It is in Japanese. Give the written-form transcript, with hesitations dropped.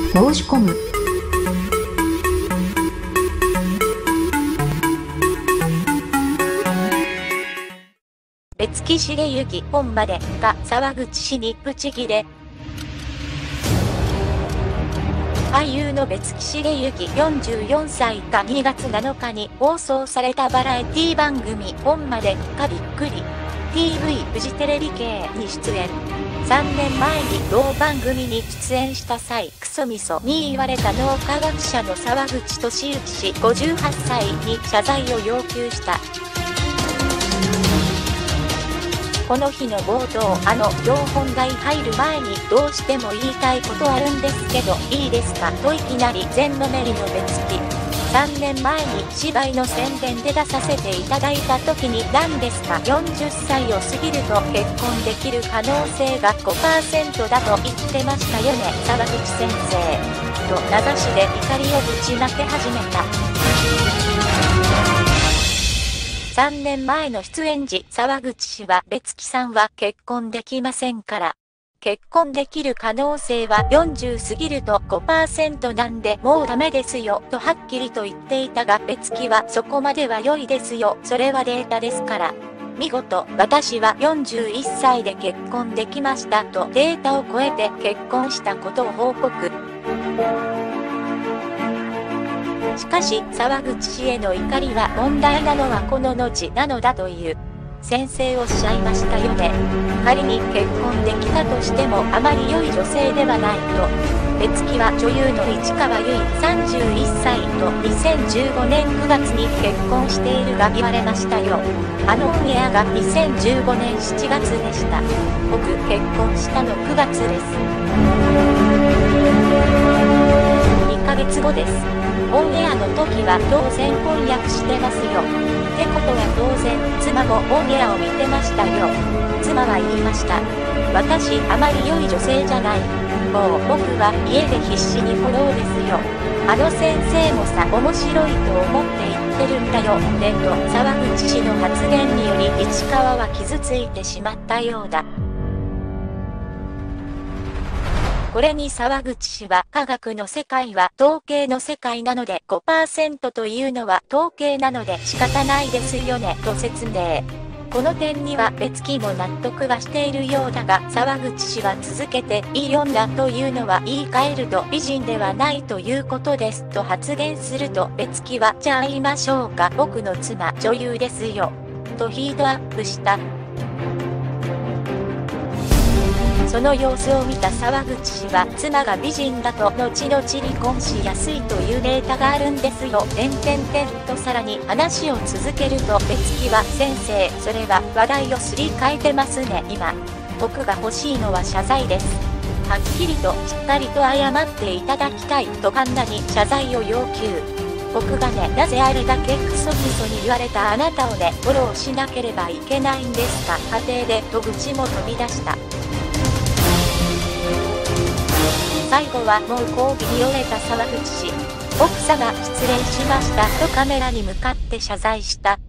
申し込む。 別木茂之本までが沢口氏にブチギレ。俳優の別木茂之44歳が2月7日に放送されたバラエティ番組本までがびっくり。TV フジテレビ系に出演。3年前に同番組に出演した際、クソミソに言われた脳科学者の沢口俊之氏58歳に謝罪を要求した。この日の冒頭、今日本題入る前にどうしても言いたいことあるんですけど、いいですかといきなり全のめりの別木。3年前に芝居の宣伝で出させていただいた時に何ですか40歳を過ぎると結婚できる可能性が 5% だと言ってましたよね、沢口先生。と名指しで怒りをぶちまけ始めた。3年前の出演時、沢口氏は別木さんは結婚できませんから。結婚できる可能性は40過ぎると 5% なんでもうダメですよとはっきりと言っていたが、別木はそこまでは良いですよ、それはデータですから。見事、私は41歳で結婚できましたとデータを超えて結婚したことを報告。しかし、沢口氏への怒りは問題なのはこの後なのだという。先生おっしゃいましたよね。仮に結婚できたとしてもあまり良い女性ではないと。別木は女優の市川由衣31歳と2015年9月に結婚しているが言われましたよ。オンエアが2015年7月でした。僕結婚したの9月です。2ヶ月後です。オンエアの時は当然婚約してますよ。ってことは当然、妻もオンエアを見てましたよ。妻は言いました。私、あまり良い女性じゃない。もう僕は家で必死にフォローですよ。先生もさ、面白いと思って言ってるんだよ。ねと、沢口氏の発言により市川は傷ついてしまったようだ。これに沢口氏は科学の世界は統計の世界なので 5% というのは統計なので仕方ないですよねと説明。この点には別木も納得はしているようだが、沢口氏は続けていい女というのは言い換えると美人ではないということですと発言すると、別木はじゃあ言いましょうか、僕の妻女優ですよとヒートアップした。その様子を見た沢口氏は妻が美人だと後々離婚しやすいというデータがあるんですよ。とさらに話を続けると、別木は先生、それは話題をすり替えてますね。今僕が欲しいのは謝罪です。はっきりとしっかりと謝っていただきたいとカンナに謝罪を要求。僕がね、なぜあれだけクソクソに言われたあなたをね、フォローしなければいけないんですか。家庭でと愚痴も飛び出した。最後はもう抗議に折れた沢口氏。奥様失礼しましたとカメラに向かって謝罪した。